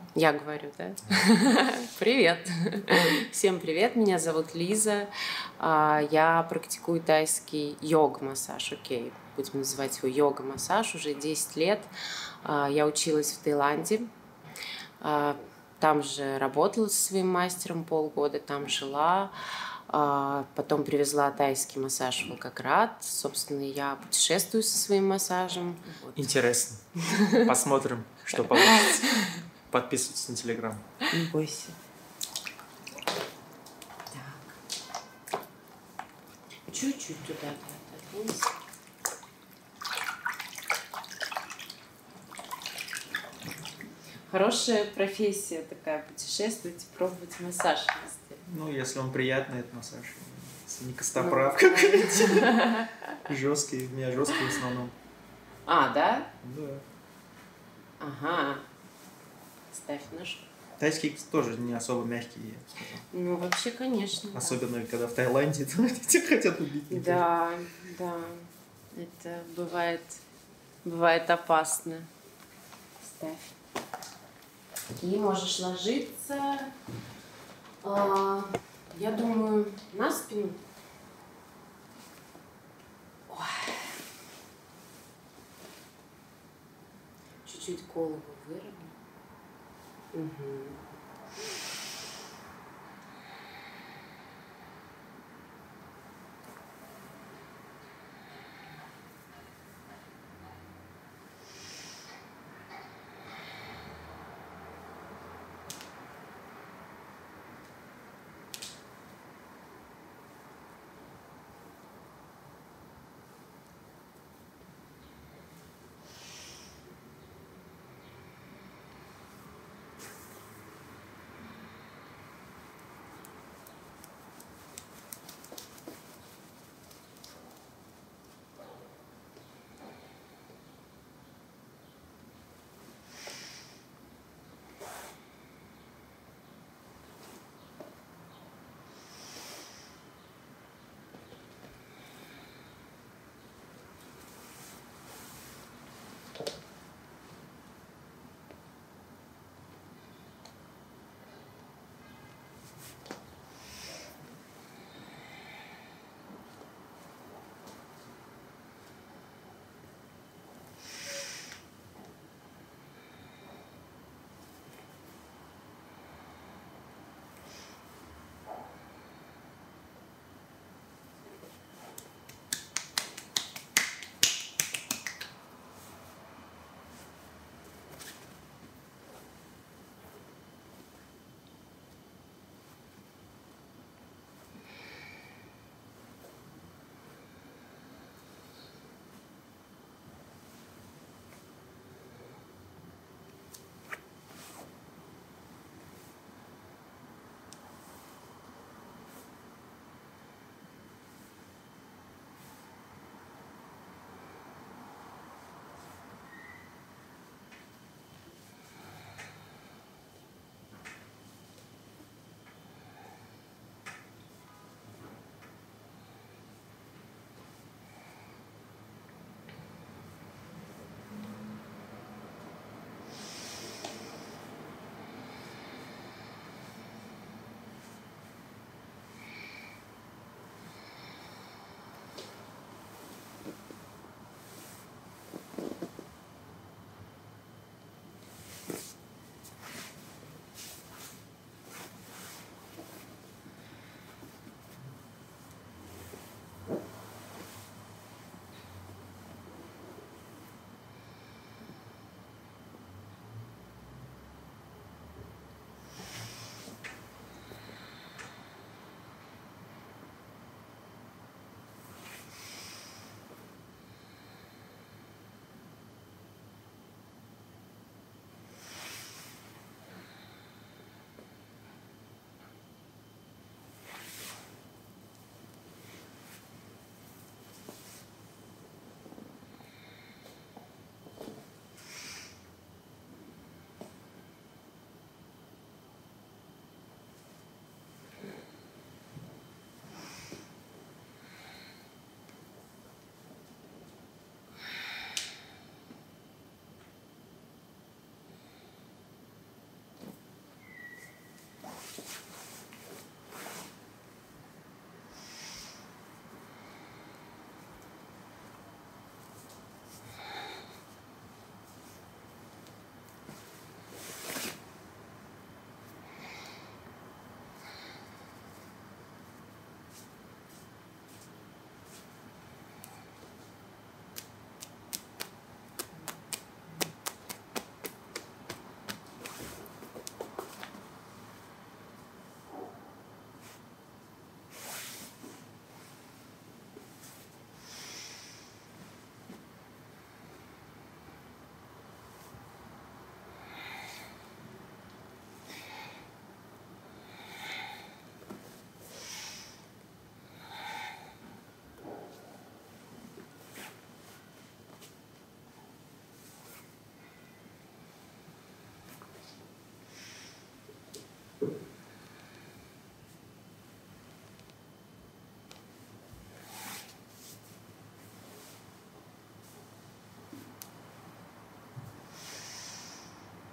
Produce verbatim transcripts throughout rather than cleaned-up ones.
Я говорю, да? Привет! Всем привет, меня зовут Лиза. Я практикую тайский йога-массаж, окей, будем называть его йога-массаж, уже десять лет. Я училась в Таиланде, там же работала со своим мастером полгода, там жила. Потом привезла тайский массаж в Волгоград. Собственно, я путешествую со своим массажем. Вот. Интересно. Посмотрим, что получится. Подписывайтесь на Телеграм. Не бойся. Так. Чуть-чуть туда отодвинься. Хорошая профессия такая, путешествовать и пробовать массаж везде. Ну, если он приятный, этот массаж. Если не костоправ ну, какой-нибудь. Жесткий, у меня жесткий в основном. А, да? Да. Ага. Ставь ножку. Тайские тоже не особо мягкие, я бы сказал. Ну, вообще, конечно. Особенно, да. когда в Таиланде тебя хотят убить. Да, да. Это бывает, бывает опасно. Ставь. И можешь ложиться, я думаю, на спину. Ой. Чуть-чуть голову выровняй. Угу.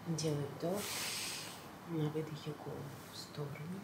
Делай вдох, на выдохе голову в сторону.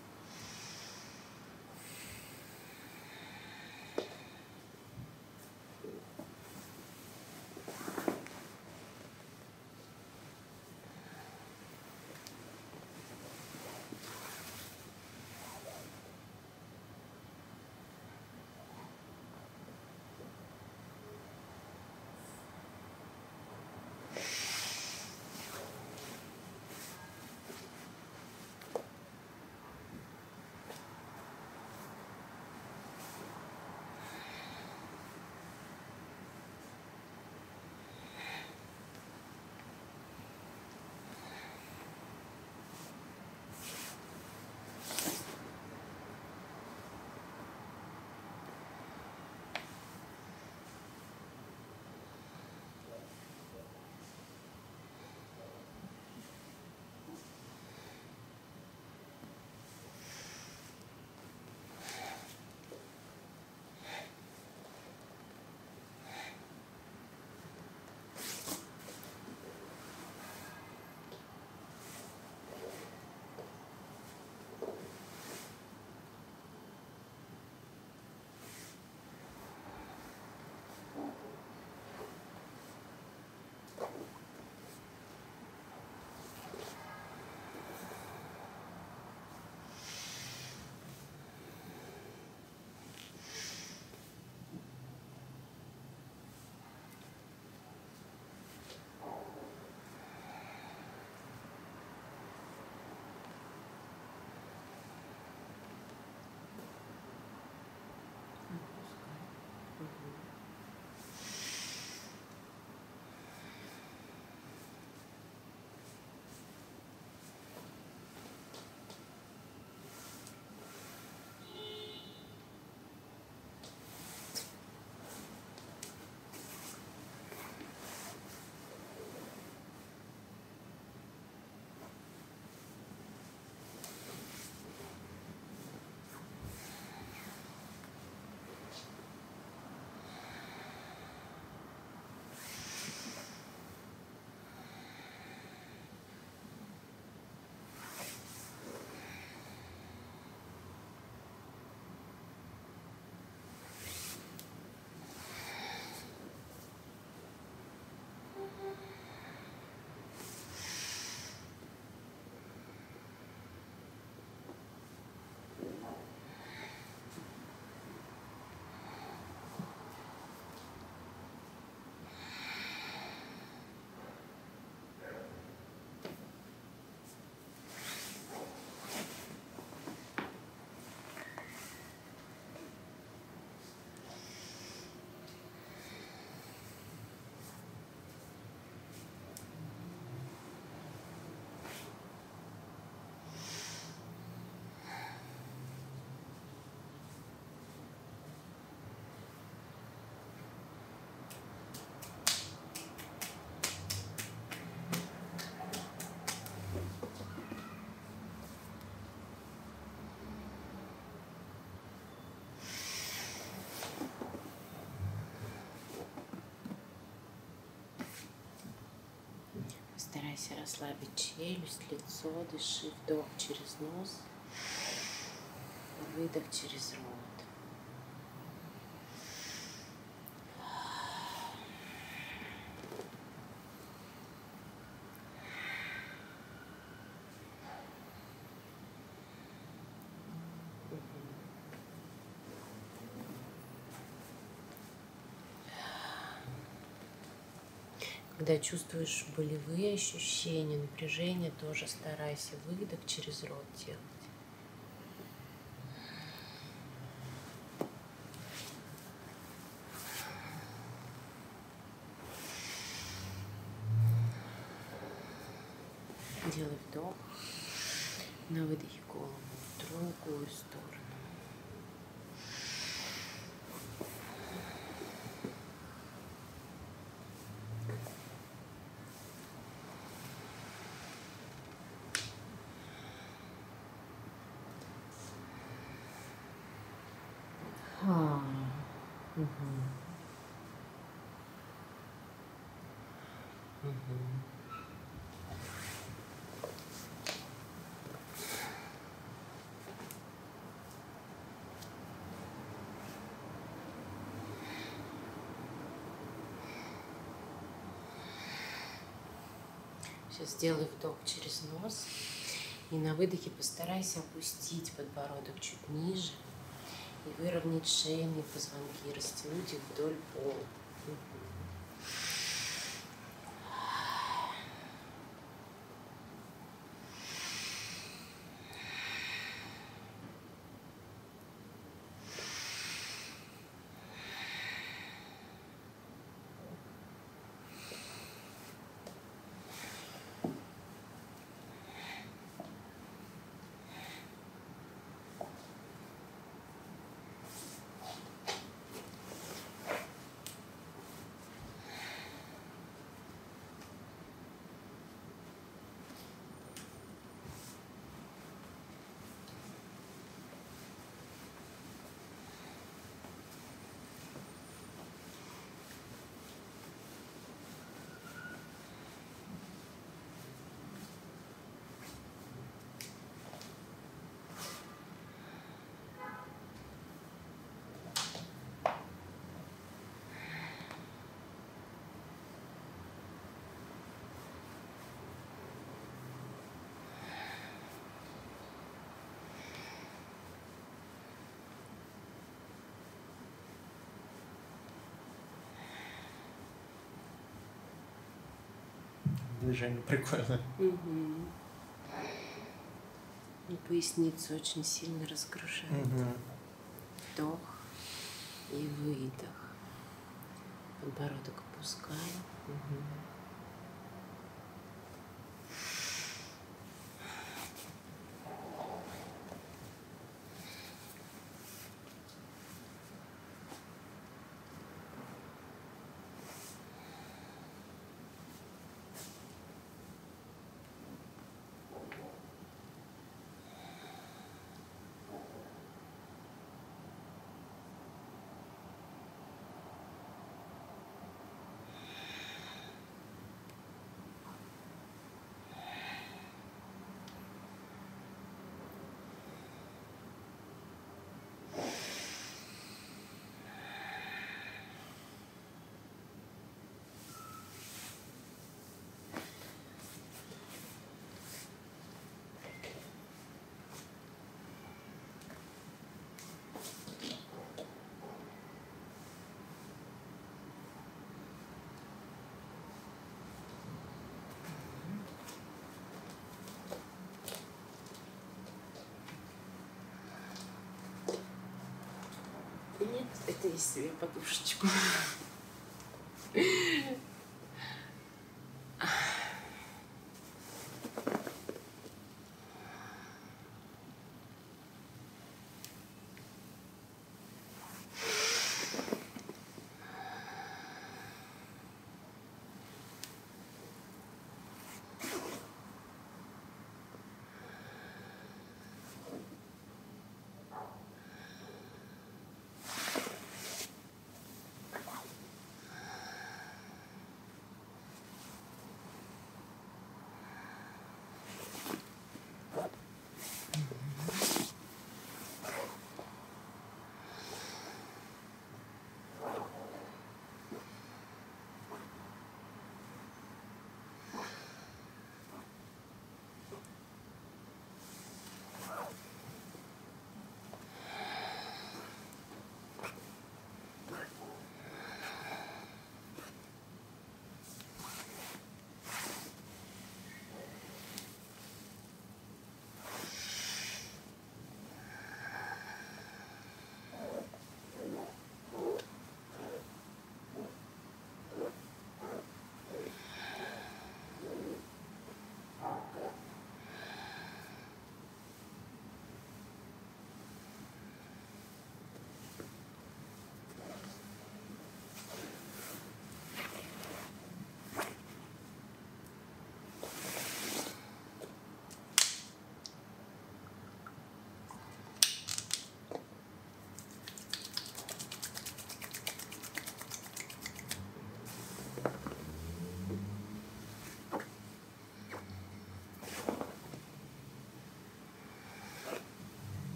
Старайся расслабить челюсть, лицо, дыши вдох через нос, выдох через рот. Когда чувствуешь болевые ощущения, напряжение, тоже старайся выдох через рот делать. Делай вдох, на выдохе голову в другую сторону. А, угу. Угу. Сейчас сделай вдох через нос. И на выдохе постарайся опустить подбородок чуть ниже и выровнять шейные позвонки, растянуть их вдоль пола. Движение прикольное. Угу. И поясницу очень сильно разгружает. Угу. Вдох и выдох. Подбородок опускаем. Угу. Нет, это я себе подушечку.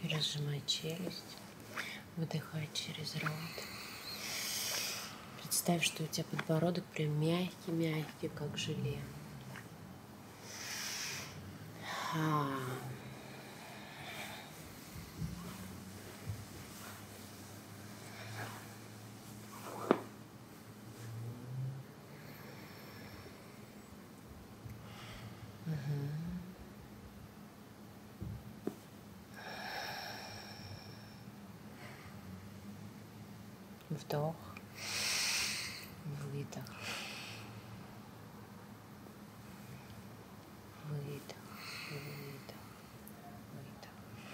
Разжимай челюсть. Выдыхай через рот. Представь, что у тебя подбородок прям мягкий-мягкий, как желе. А. Вдох, выдох, выдох, выдох, выдох.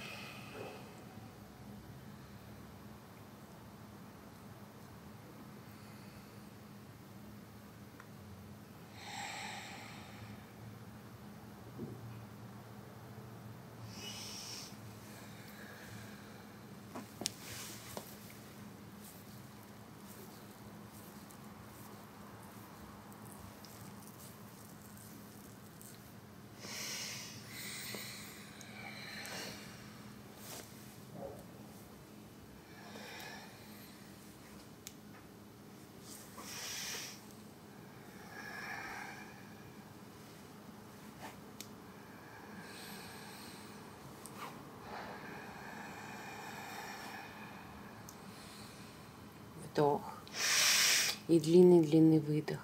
Вдох и длинный-длинный выдох.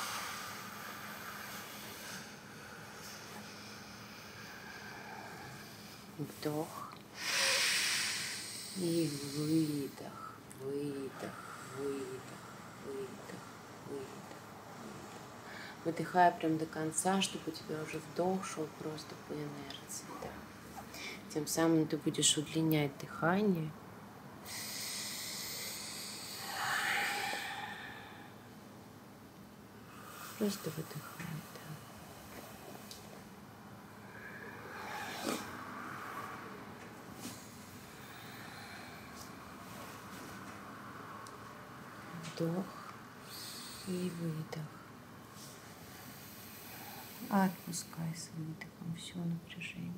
Вдох и выдох, выдох, выдох, выдох, выдох, выдох. Выдыхая прям до конца, чтобы у тебя уже вдох шел просто по инерции. Да. Тем самым ты будешь удлинять дыхание. Просто выдыхай, да. Вдох и выдох. Отпускай с выдохом все напряжение.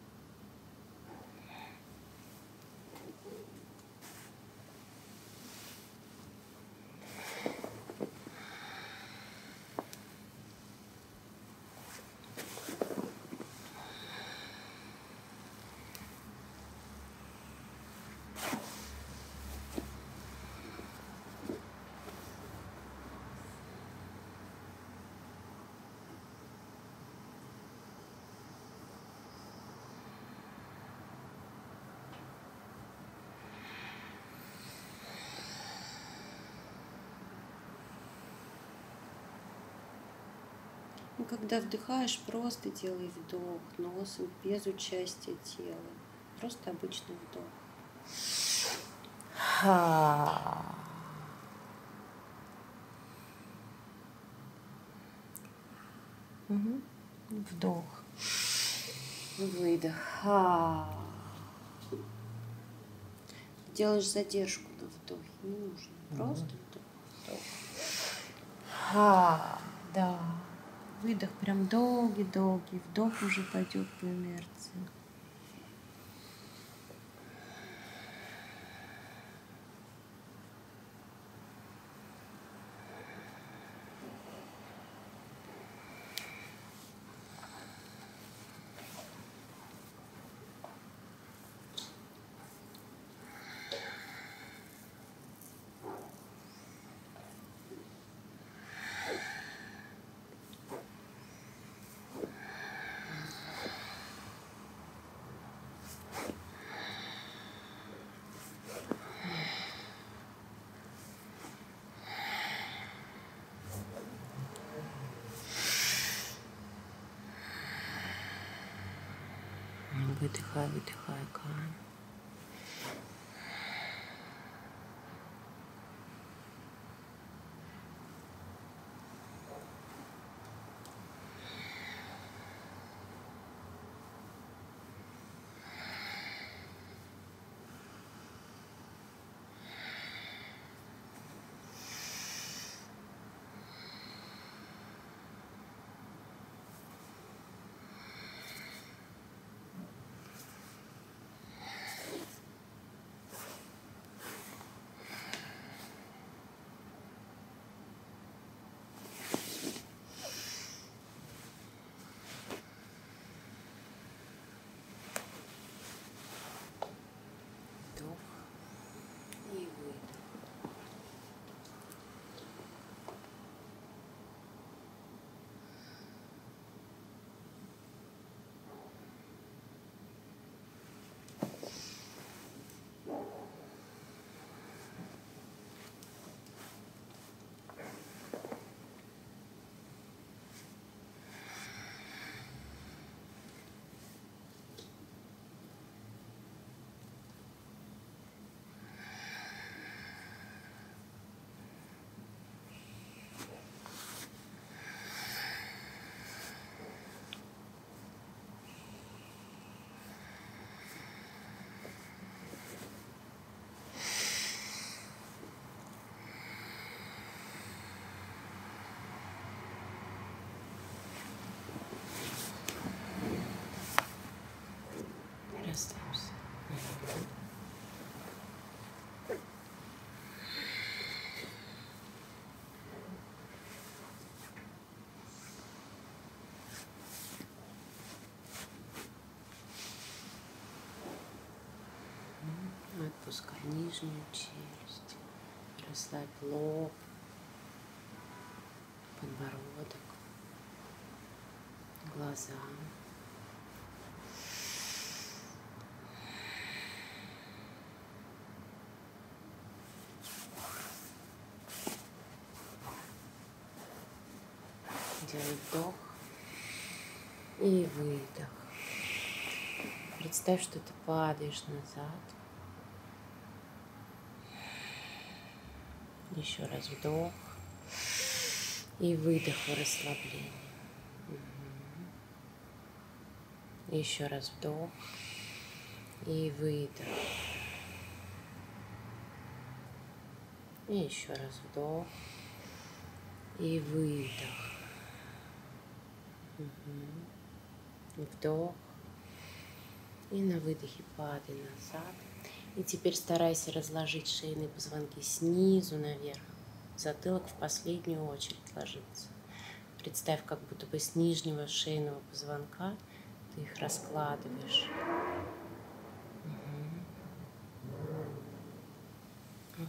И когда вдыхаешь, просто делай вдох носом, без участия тела. Просто обычный вдох. Ха. Угу. Вдох. Выдох. Ха. Делаешь задержку на вдохе, не нужно. Просто вдох. Вдох. Ха. Да. Выдох прям долгий-долгий. Вдох уже пойдет по инерции. Выдыхай, выдыхай, Кань. Отпускай нижнюю челюсть. Расслабь лоб, подбородок, глаза. Делай вдох и выдох. Представь, что ты падаешь назад. Еще раз вдох и выдох в расслаблении. Угу. Еще раз вдох и выдох. И еще раз вдох и выдох. Угу. Вдох. И на выдохе падай назад. И теперь старайся разложить шейные позвонки снизу наверх. Затылок в последнюю очередь ложится. Представь, как будто бы с нижнего шейного позвонка ты их раскладываешь. Угу.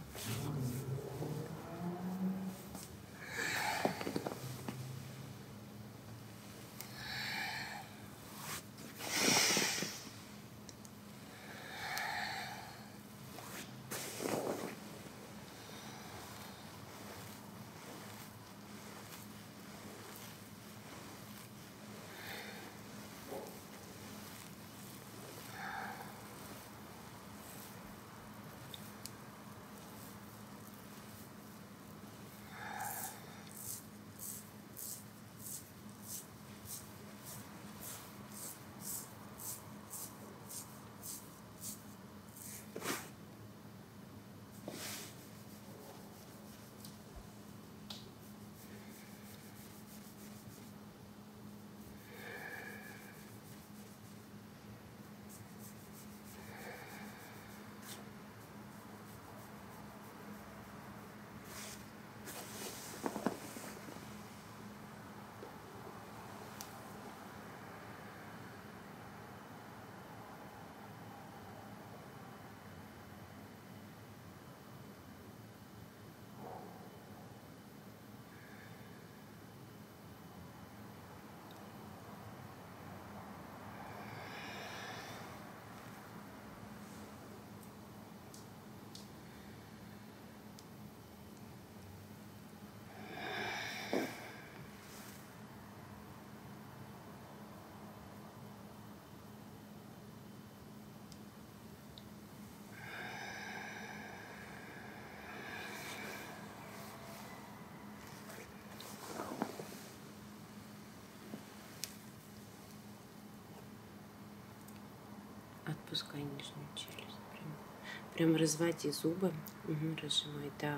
Отпускай нижнюю челюсть. Прям, прям разводи зубы. Угу, разжимай. Да.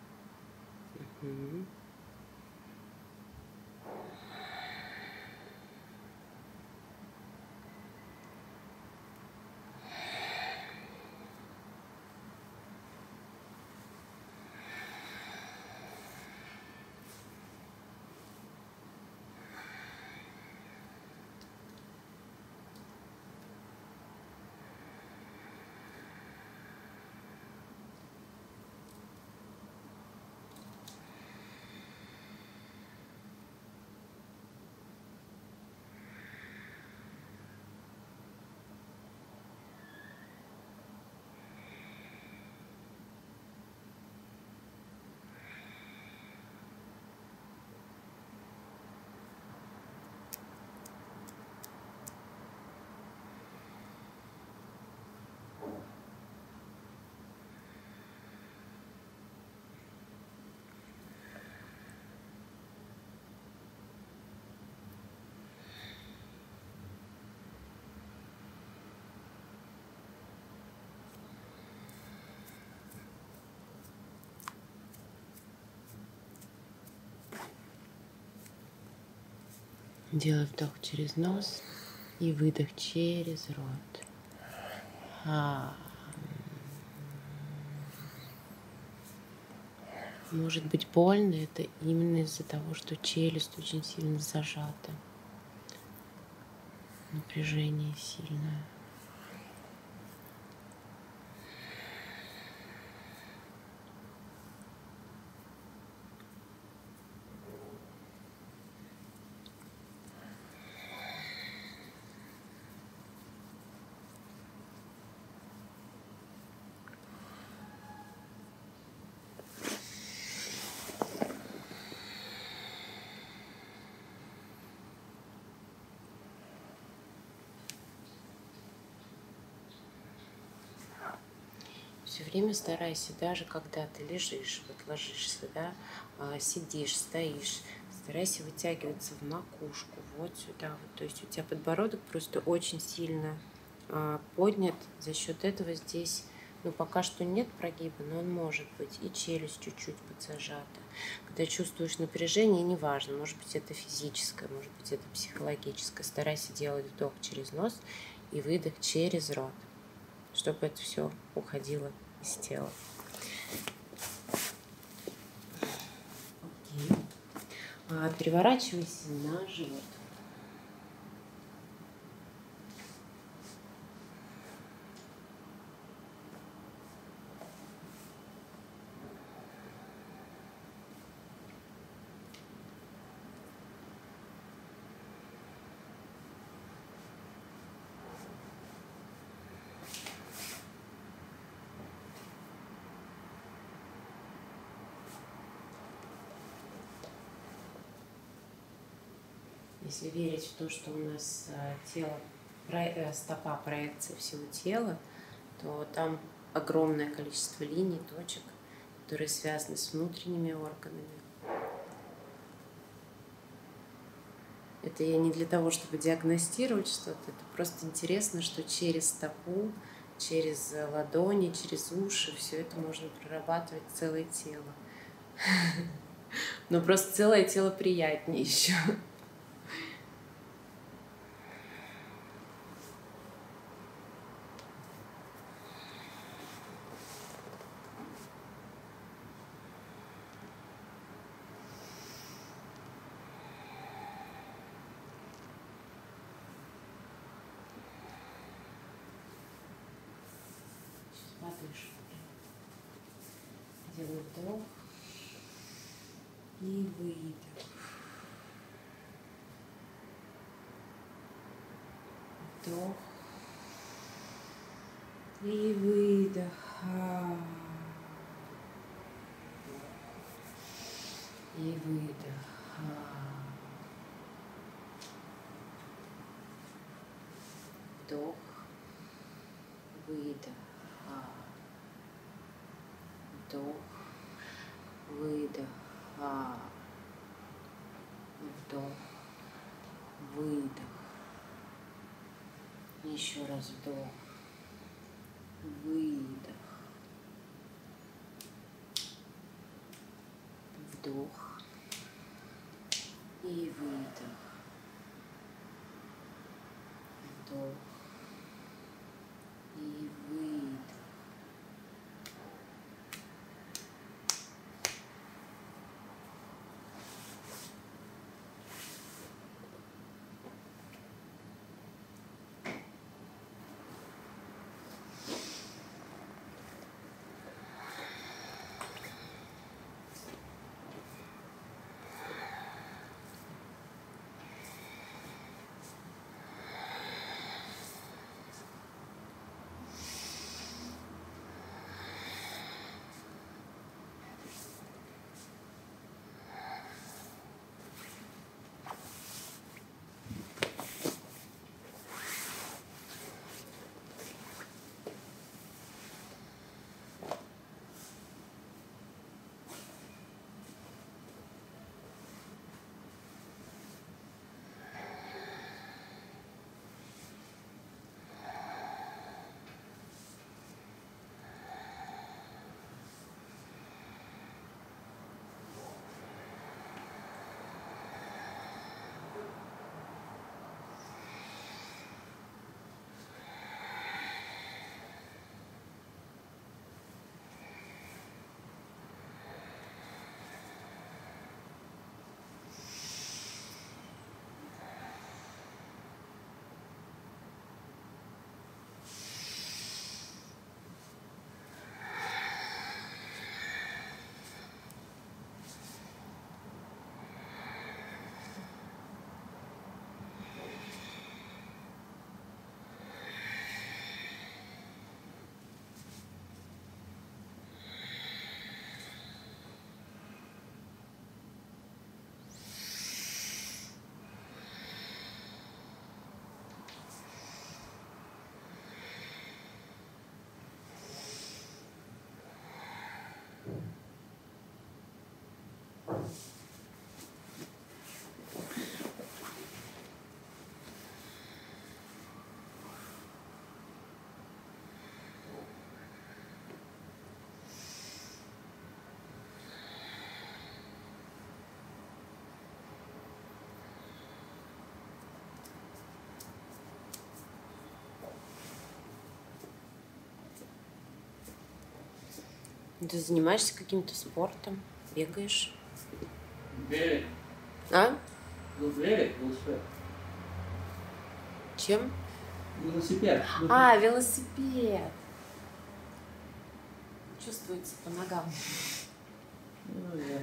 Угу. Делай вдох через нос и выдох через рот. А. Может быть больно, это именно из-за того, что челюсть очень сильно зажата. Напряжение сильное. Все время старайся, даже когда ты лежишь, вот ложишься, да, сидишь, стоишь, старайся вытягиваться в макушку, вот сюда. Вот. То есть у тебя подбородок просто очень сильно поднят. За счет этого здесь, ну, пока что нет прогиба, но он может быть. И челюсть чуть-чуть подзажата. Когда чувствуешь напряжение, неважно, может быть, это физическое, может быть, это психологическое. Старайся делать вдох через нос и выдох через рот, чтобы это все уходило из тела. Окей. А, переворачивайся на живот. Если верить в то, что у нас тело, стопа проекция всего тела, то там огромное количество линий, точек, которые связаны с внутренними органами. Это я не для того, чтобы диагностировать что-то, это просто интересно, что через стопу, через ладони, через уши все это можно прорабатывать целое тело. Но просто целое тело приятнее еще. Подышку. Делаю вдох и выдох. Вдох и выдох. И выдох. Вдох, выдох. Вдох, выдох, вдох, выдох. Еще раз вдох, выдох, вдох и выдох, вдох и выдох. Ты занимаешься каким-то спортом? Бегаешь? Велик. А? Ну, велик, велосипед. Чем? Велосипед. А, велосипед. Чувствуется по ногам. Ну, я...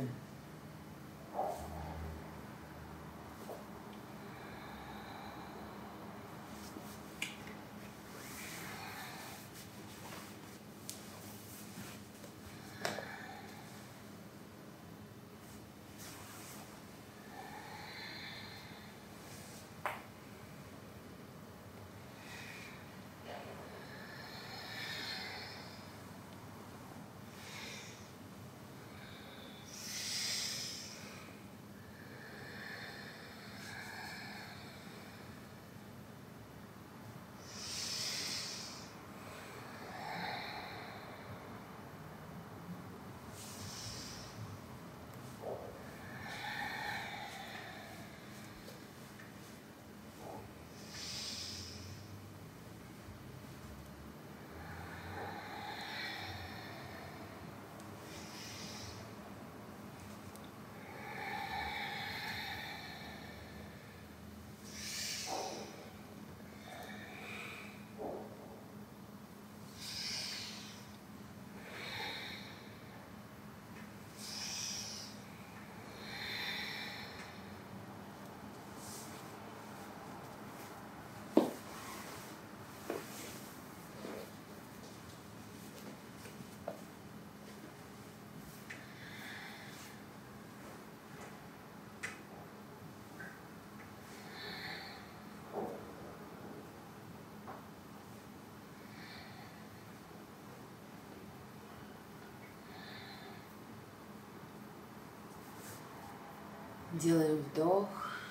Делаем вдох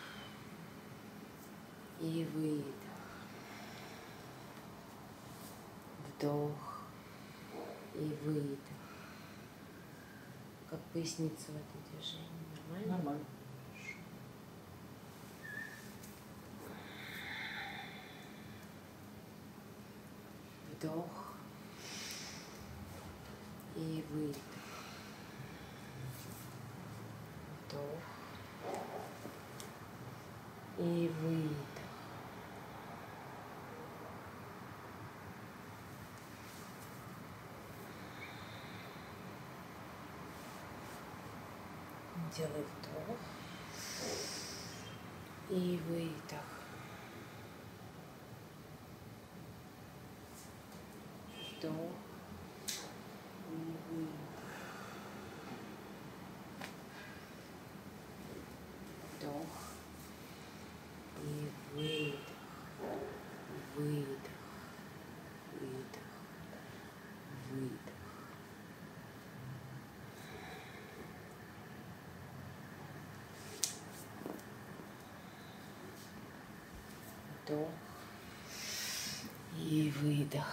и выдох. Вдох и выдох. Как поясница в этом движении? Нормально? Нормально. Вдох и выдох. Вдох и выдох. Делай вдох и выдох. Вдох и выдох. Вдох и выдох. Выдох. Выдох. Выдох. Вдох и выдох.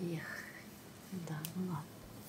Эх, да, ну ладно.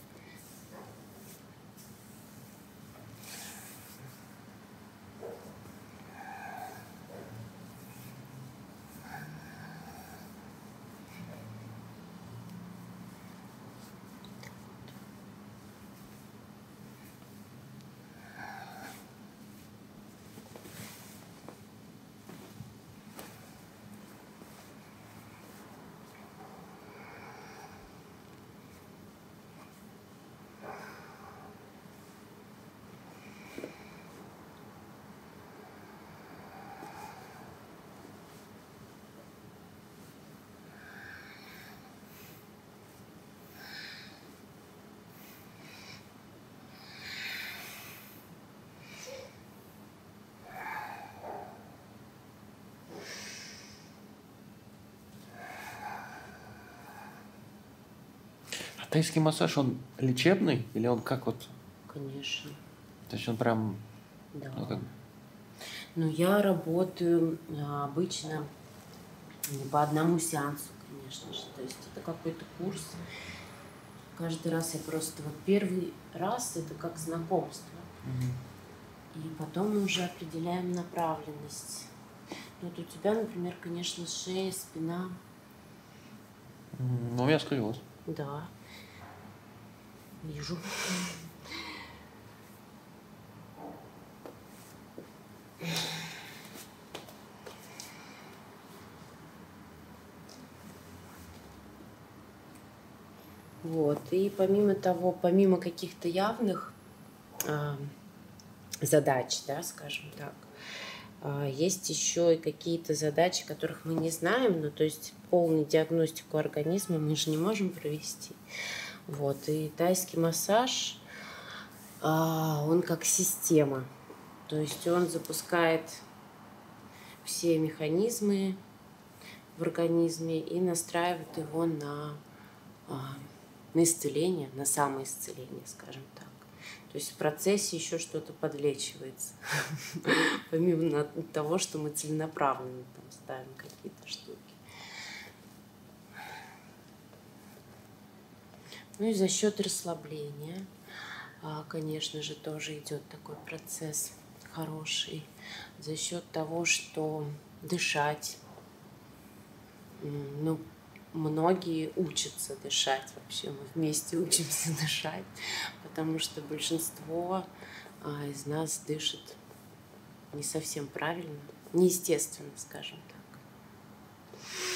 А тайский массаж, он лечебный или он как вот? Конечно. То есть он прям... Да. Ну, как... Ну, я работаю а, обычно не по одному сеансу, конечно же. То есть это какой-то курс. Каждый раз я просто... Вот первый раз это как знакомство. Угу. И потом мы уже определяем направленность. Вот у тебя, например, конечно, шея, спина. Ну, у меня сколиоз. Да. Вижу. Вот. И помимо того, помимо каких-то явных э, задач, да, скажем так, э, есть еще и какие-то задачи, которых мы не знаем, ну, то есть полную диагностику организма мы же не можем провести. Вот. И тайский массаж, э, он как система, то есть он запускает все механизмы в организме и настраивает его на на исцеление, на самоисцеление, скажем так. То есть в процессе еще что-то подлечивается. Помимо того, что мы целенаправленно там ставим какие-то штуки. Ну и за счет расслабления, конечно же, тоже идет такой процесс хороший. За счет того, что дышать, ну, многие учатся дышать вообще, мы вместе учимся дышать, потому что большинство а, из нас дышит не совсем правильно, неестественно, скажем так.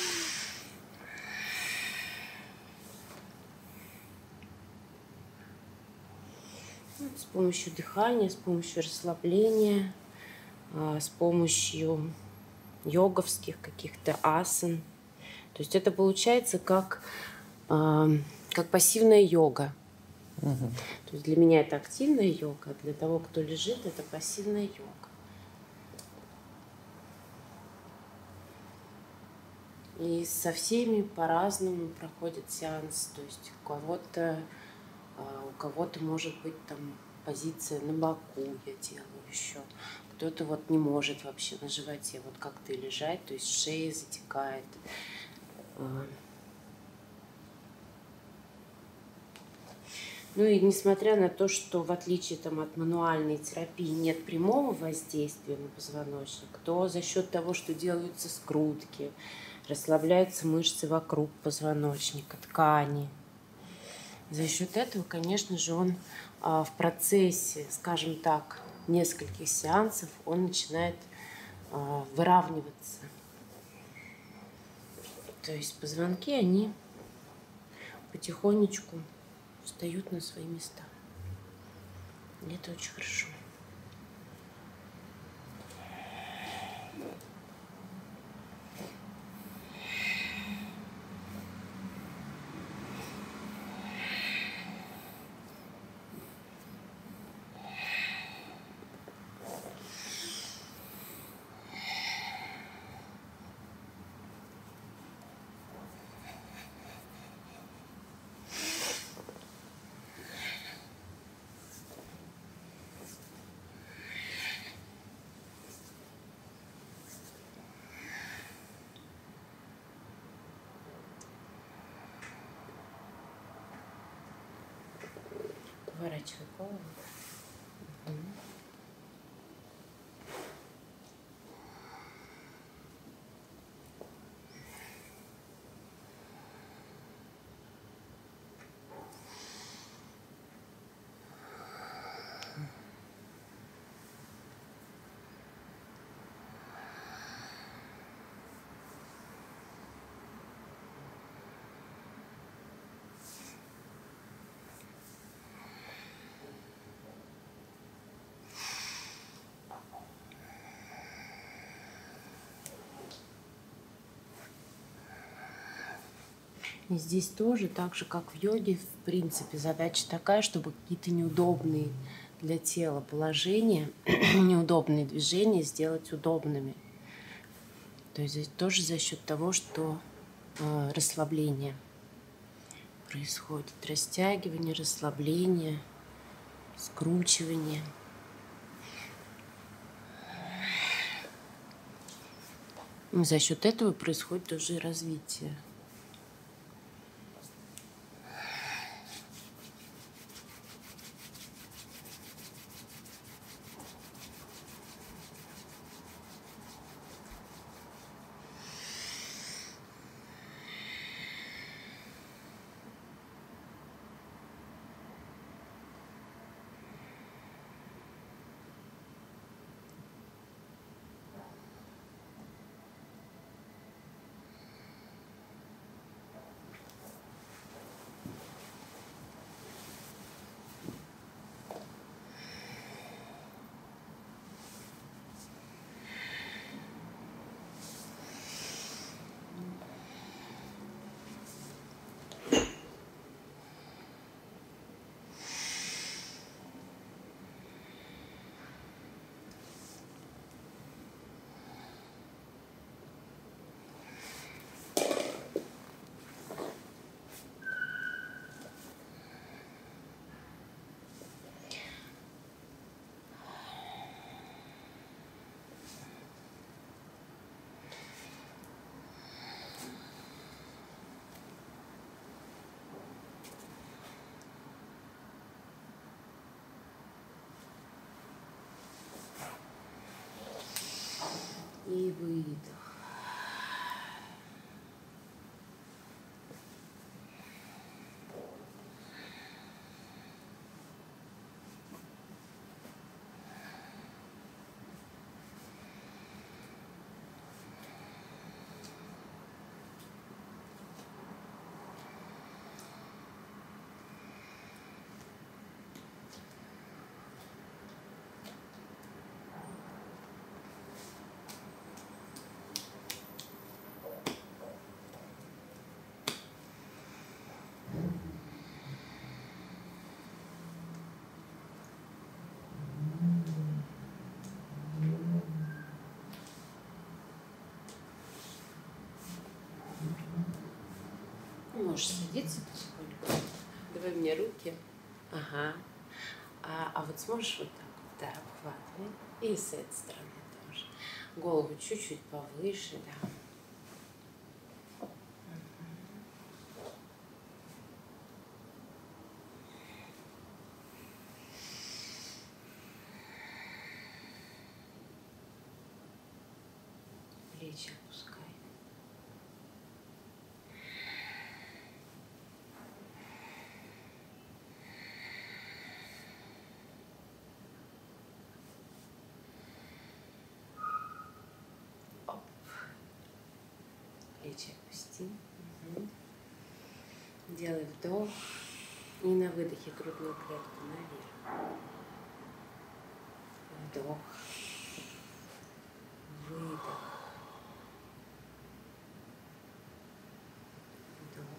Ну, с помощью дыхания, с помощью расслабления, а, с помощью йоговских каких-то асан. То есть это получается как, э, как пассивная йога. Угу. То есть для меня это активная йога, для того, кто лежит, это пассивная йога. И со всеми по-разному проходит сеанс. То есть у кого-то, у кого-то может быть там позиция на боку, я делаю еще. Кто-то вот не может вообще на животе, вот как ты лежать, то есть шея затекает. Ну и несмотря на то, что в отличие там, от мануальной терапии нет прямого воздействия на позвоночник, то за счет того, что делаются скрутки, расслабляются мышцы вокруг позвоночника, ткани, за счет этого, конечно же, он а, в процессе, скажем так, нескольких сеансов, он начинает а, выравниваться. То есть позвонки, они потихонечку встают на свои места. И это очень хорошо. Поворачивай голову. Мгм. И здесь тоже, так же как в йоге, в принципе, задача такая, чтобы какие-то неудобные для тела положения, неудобные движения сделать удобными. То есть здесь тоже за счет того, что э, расслабление происходит. Растягивание, расслабление, скручивание. И за счет этого происходит тоже и развитие. И выдох. Можешь садиться потихоньку. Давай мне руки. Ага. А, а вот сможешь вот так вот, да, обхватывай. И с этой стороны тоже. Голову чуть-чуть повыше, да. Плечи опускай. Оп. Плечи опусти. Угу. Делай вдох. И на выдохе грудную клетку наверх. Вдох. Выдох. Вдох.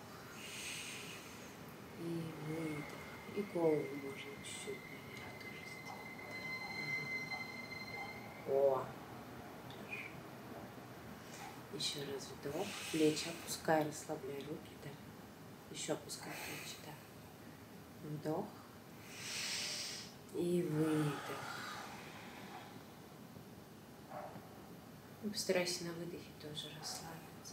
И выдох. И голову можно чуть-чуть наверх тоже сделать. О, хорошо. Еще раз вдох. Плечи опускай, расслабляй руки. Да. Еще опускай плечи. Да. Вдох. И выдох. И постарайся на выдохе тоже расслабиться.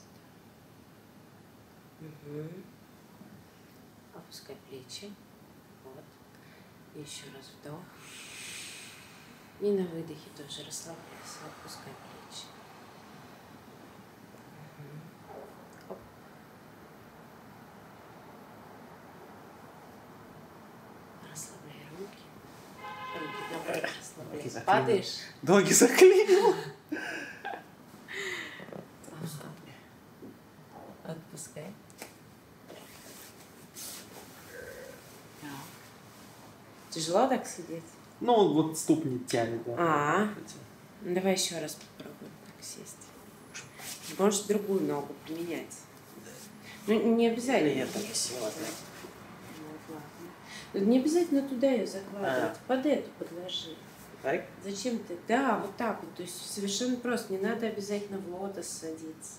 Да. Угу. Опускай плечи. Вот. Еще раз вдох. И на выдохе тоже расслабляйся, отпускай плечи. Оп. Расслабляй руки. Руки наоборот расслабляй. Падаешь? Ноги заклинил. Отпускай. Так. Тяжело так сидеть? Ну, вот ступни тянет, да. А, ну, давай еще раз попробуем так сесть. Можешь другую ногу поменять. Ну, не обязательно. Нет, это сила. Вот, ладно. Не обязательно туда ее закладывать. А. Под эту подложи. Так? Зачем ты? Да, вот так вот. То есть совершенно просто. Не надо обязательно в лотос садиться.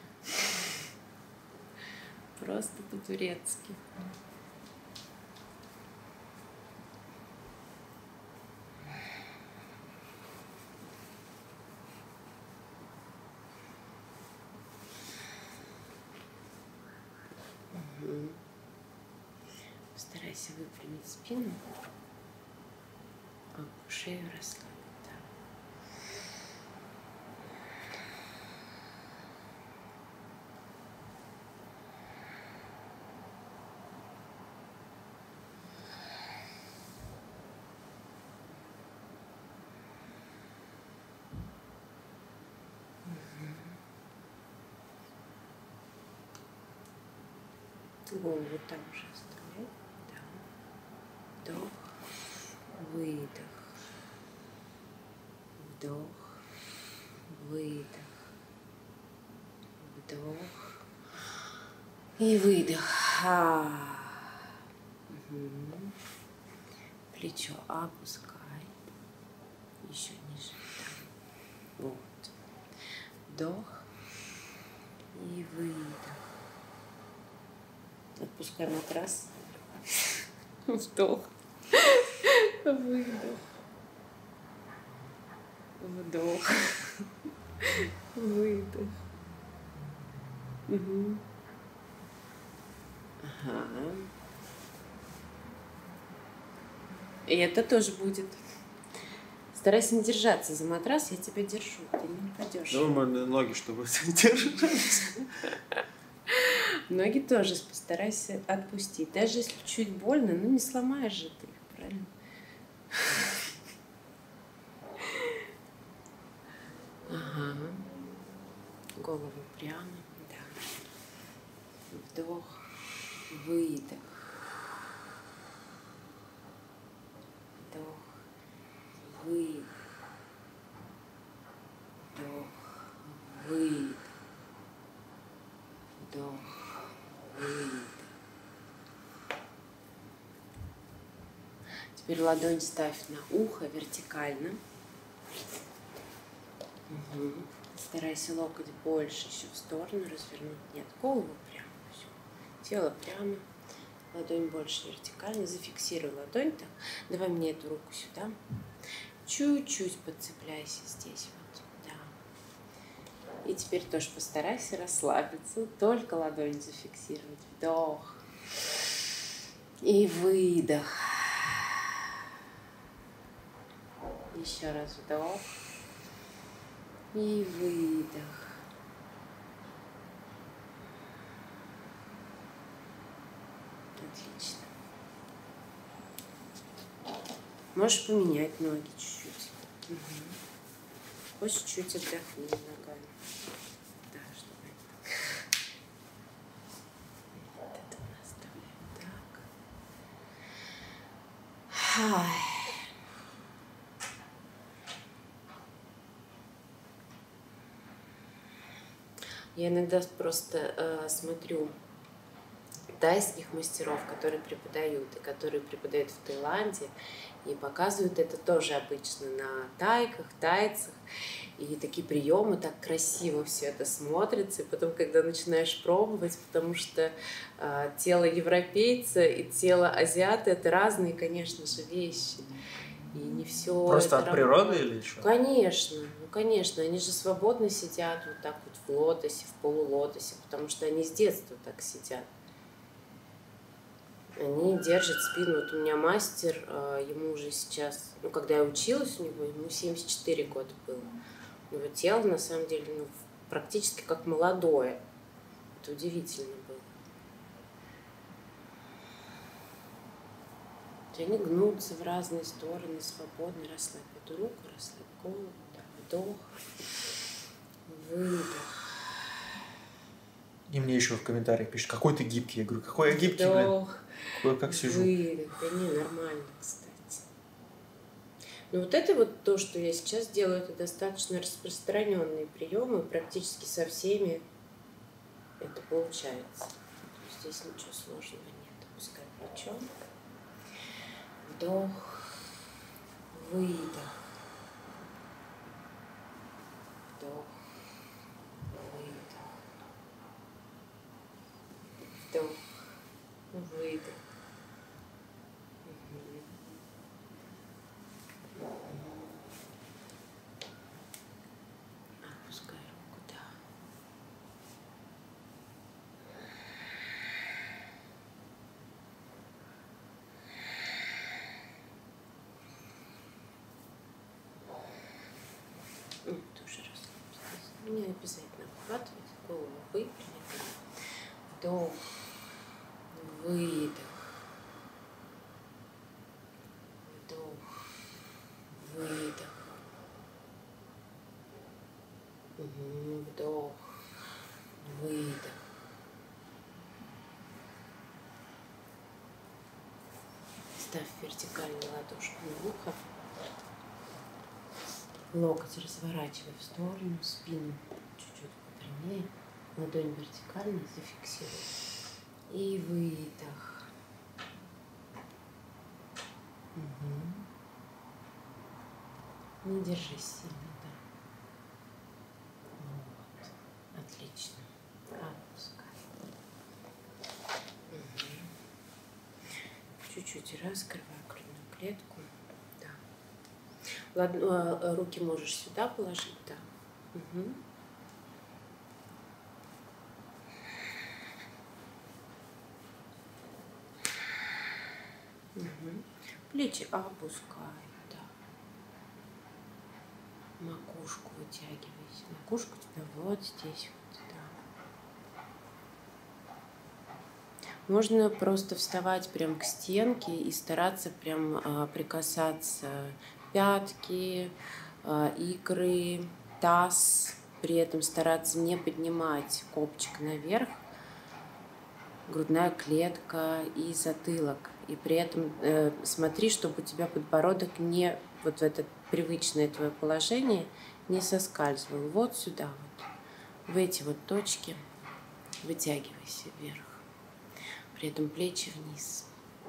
Просто по-турецки. Угу. Постарайся выпрямить спину, а шею расслабить. Голову там же оставляй. Да. Вдох, выдох. Вдох, выдох. Вдох и выдох. А. Угу. Плечо опускай. Еще ниже. Да. Вот. Вдох и выдох. Отпускай матрас. Вдох. Выдох. Вдох. Выдох. Угу. Ага. И это тоже будет. Старайся не держаться за матрас, я тебя держу. Ты не упадешь. Думаю, ноги, чтобы держать. Ноги тоже постарайся отпустить. Даже если чуть больно, ну не сломаешь же ты их, правильно? Ага. Голову прямо. Да. Вдох, выдох. Вдох, выдох. Вдох, выдох. Вдох. Выдох. Теперь ладонь ставь на ухо вертикально. Угу. Старайся локоть больше еще в сторону развернуть. Нет, голову прямо. Все. Тело прямо. Ладонь больше вертикально. Зафиксируй ладонь так. Давай мне эту руку сюда. Чуть-чуть подцепляйся здесь. Вот. Да. И теперь тоже постарайся расслабиться. Только ладонь зафиксировать. Вдох. И выдох. Еще раз вдох. И выдох. Отлично. Можешь поменять ноги чуть-чуть. Угу. Хочешь чуть отдохни ногами. Да, чтобы вот это мы оставляем так. Ай. Я иногда просто э, смотрю тайских мастеров, которые преподают, и которые преподают в Таиланде, и показывают это тоже обычно на тайках, тайцах, и такие приемы, так красиво все это смотрится, и потом, когда начинаешь пробовать, потому что э, тело европейца и тело азиата — это разные, конечно же, вещи. И не все Просто от работает. природы или что? Конечно, ну конечно, они же свободно сидят вот так вот в лотосе, в полулотосе, потому что они с детства так сидят. Они держат спину. Вот у меня мастер, ему уже сейчас, ну, когда я училась у него, ему семьдесят четыре года было. У него тело, на самом деле, ну, практически как молодое. Это удивительно было. Они гнутся в разные стороны, свободно. Расслабь эту руку, расслабь голову. Да, вдох, выдох. И мне еще в комментариях пишут, какой ты гибкий. Я говорю, какой я гибкий, блин. Какой, как сижу. Выдох. Да не, нормально, кстати. Но вот это вот то, что я сейчас делаю, это достаточно распространенные приемы. Практически со всеми это получается. Здесь ничего сложного нет. Пускай плечом. Вдох, выдох. Вдох, выдох. Вдох, выдох. Опускай руку, да. Ну, тоже расслабься. Не обязательно обхватывать, голову выпрямить. Вдох, выдох. Вдох, выдох. Угу. Вдох, выдох. Ставь вертикально ладошку на ухо. Локоть разворачивай в сторону, спину чуть-чуть попрямее. Ладонь вертикально зафиксируй. И выдох. Угу. Не держись сильно, да. Вот. Отлично. Отпускай. Угу. Чуть-чуть раскрывай грудную клетку. Да. Ладно, руки можешь сюда положить, да. Угу. Угу. Плечи опускай, да. Макушку вытягивайся. Макушка у тебя вот здесь вот, да. Можно просто вставать прям к стенке и стараться прям а, прикасаться пятки, а, икры, таз. При этом стараться не поднимать копчик наверх. Грудная клетка и затылок. И при этом э, смотри, чтобы у тебя подбородок не вот в это привычное твое положение не соскальзывал. Вот сюда вот. В эти вот точки вытягивайся вверх. При этом плечи вниз.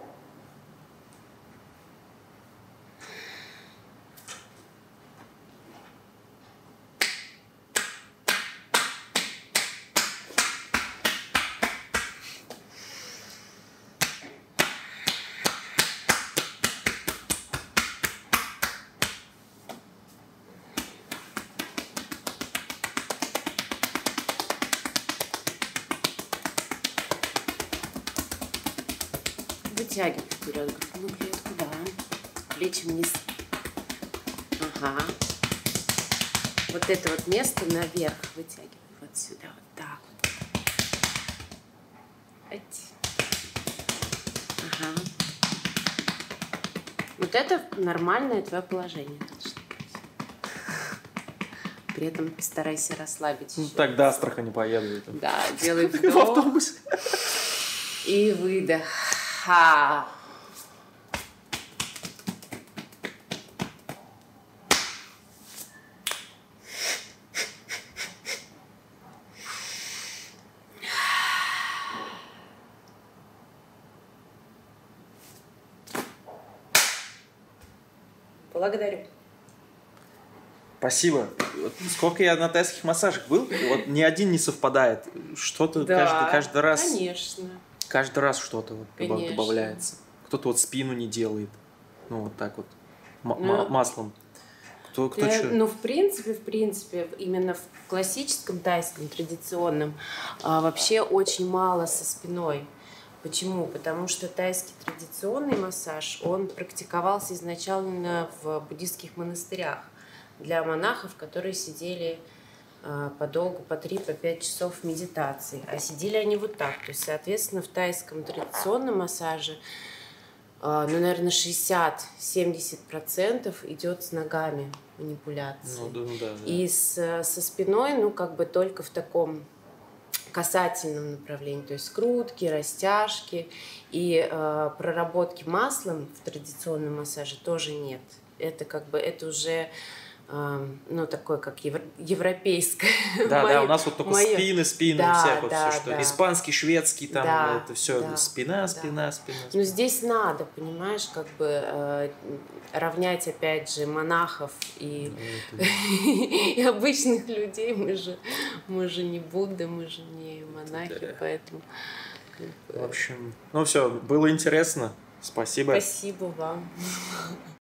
Вытягивай вперед грудную клетку, да. Плечи вниз. Ага. Вот это вот место наверх вытягивай. Вот сюда, вот так вот. Эть. Ага. Вот это нормальное твое положение должно быть. При этом постарайся расслабить. Ну, так до Астрахани поеду. Да, делай В вдох. автобусе. И выдох. Ха. Благодарю. Спасибо. Вот сколько я на тайских массажах был, вот ни один не совпадает. Что-то Да, каждый, каждый раз. Конечно. Каждый раз что-то вот Конечно. добавляется. Кто-то вот спину не делает. Ну, вот так вот. М- Ну, маслом. Кто, кто Я- что? ну, в принципе, в принципе, именно в классическом тайском, традиционном, а, вообще очень мало со спиной. Почему? Потому что тайский традиционный массаж, он практиковался изначально в буддийских монастырях для монахов, которые сидели э, подолгу, по три, по пять часов в медитации. А сидели они вот так. То есть, соответственно, в тайском традиционном массаже, э, ну, наверное, шестьдесят-семьдесят процентов идет с ногами манипуляции. Ну, да, ну, да, да. И с, со спиной, ну, как бы только в таком касательном направлении, то есть скрутки, растяжки и э, проработки маслом в традиционном массаже тоже нет. Это как бы, это уже, э, ну, такое, как евро, европейское. Да, моё, да, у нас вот только моё... спины, спины, да, всяк, вот да, все, что да. испанский, шведский, там, Да, это все, да, спина, да. спина, спина, Но спина. здесь надо, понимаешь, как бы э, равнять, опять же, монахов и, Ну, это- и обычных людей. Мы же, мы же не Будда, мы же не монахи, Да. поэтому... как бы, В общем, ну все, было интересно. Спасибо. Спасибо вам.